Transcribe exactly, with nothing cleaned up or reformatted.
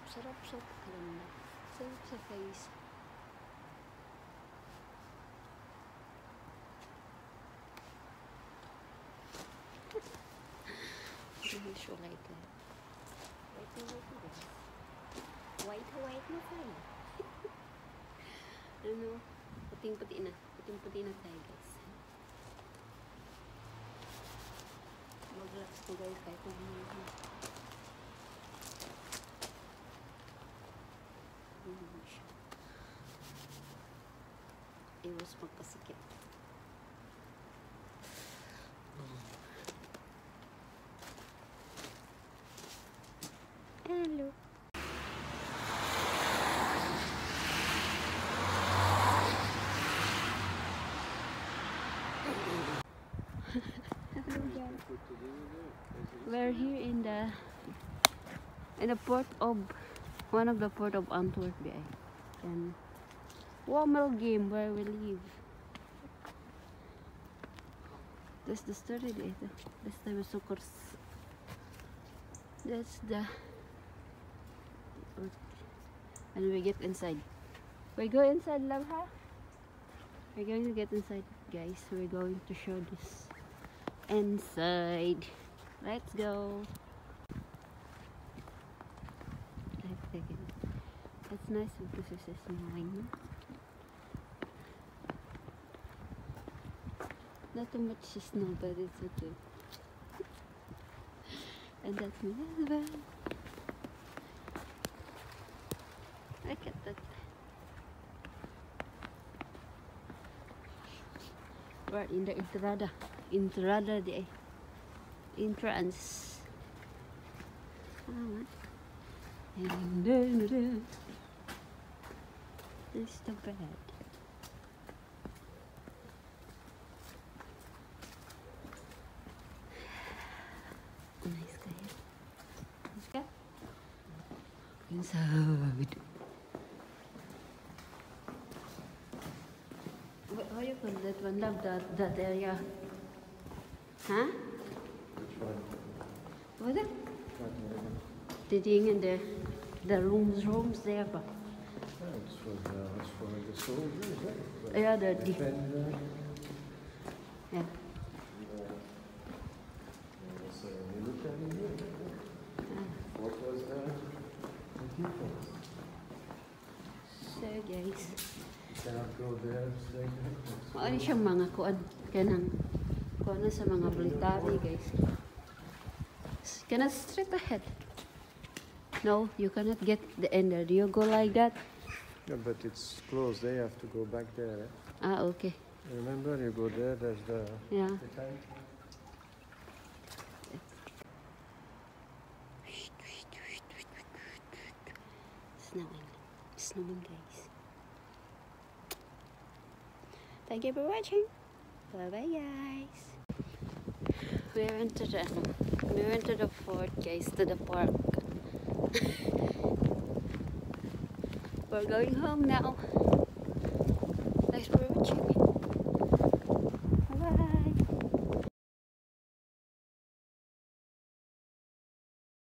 Sarap-sarap ganda. Sarap sa face. Visualize it. White na white na guys. White na white na tayo. Ano? Puting-puti na. Puting-puti na tayo guys. Mag-relax ko guys kahit kung ano. Ano siya. Iwas magpasikip. Hello. We're here in the in the port of one of the port of Antwerp, and Womel game where we live. That's the story later. This time is Sokers. That's the and we get inside. We go inside, love, huh? We're going to get inside, guys. We're going to show this inside. Let's go. Let's take it. It's nice because it's snowing. Not too much snow, but it's okay. And that's my husband. Look at that. We're in the entrada. Entrada de entrance. And then this is the bed. Nice guy. Let's go inside. How you call that one? Love that that area. Huh? Which one? What is it? What area? The thing in the the rooms rooms there, but Yeah, it's for the, it's for the soldiers, right? yeah, the the Defender. yeah. It's a military here. What was that? The defense. So guys, You cannot go there straight ahead. ano siyang mga kuan kanang kuan na sa mga military guys. Cannot straight ahead. No, you cannot get the end there. Do you go like that? Yeah, but it's closed. They have to go back there. Eh? Ah, okay. Remember, you go there, there's the, Yeah. the tank. Snowing. Snowing guys. Thank you for watching. Bye bye guys. We went to the we went to the fort guys, to the park. We're going home now.